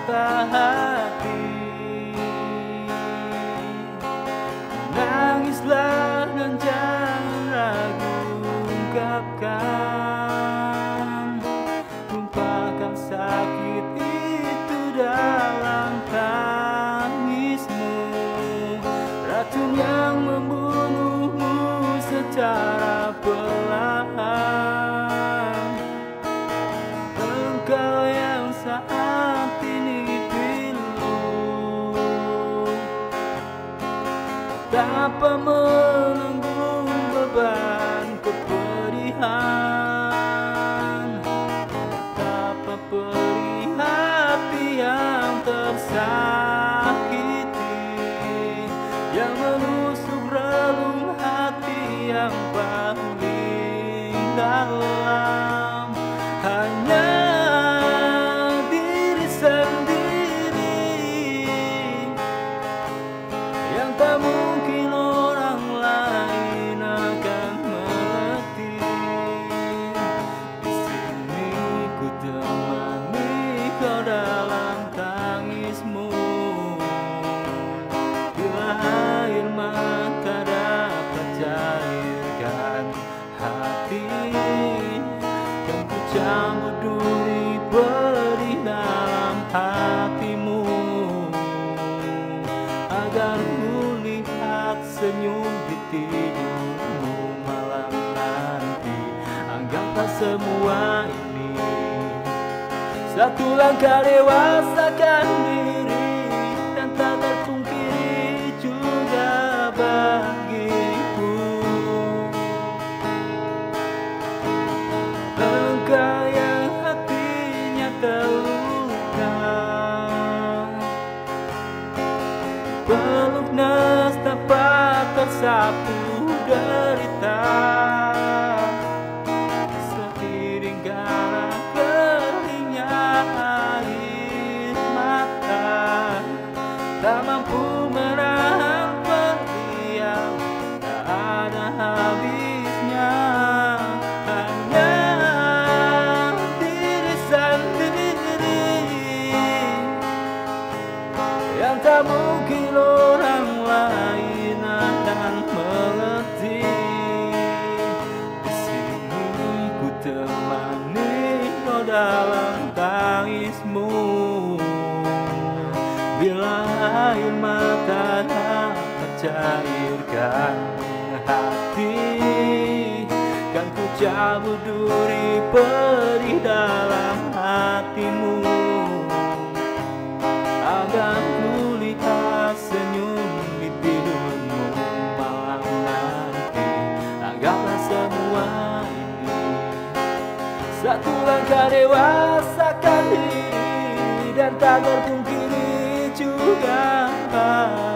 patah hati. Nangislah dan jangan ragu ungkapkan, lupakan sakit itu dalam tangismu. Racun yang membunuhmu secara perlahan, engkau yang saat ini pilu, tanpa menanggung beban kepedihan, tanpa perih hati yang tersakiti, yang menusuk relung hati yang paling dalam. Hanya diri sendiri yang tak mungkin orang lain akan mengerti. Di sini ku temani kau dalam tangismu. Bila air mata dapat cairkan hati, kan ku cabut duri pedih dalam hatimu, agar ku lihat senyum di tidurmu malam nanti. Anggaplah semua ini satu langkah dewasakan diri, dan tak terpungkiri juga bagiku. Engkau yang hatinya terluka, peluk nas dapat tersapu derita, seiring garam keringnya air mata, tak mampu menahan pedih yang tak ada habisnya. Hanya diri sendiri yang tak mungkin orang lain akan mengerti. Di sini ku temani kau dalam tangismu. Bila air mata dapat cairkan hati, kan ku cabut duri pedih dalam hatimu, agar ku lihat senyum di tidurmu malam nanti. Anggaplah semua ini satu langkah dewasakan diri, dan tak terpungkiri juga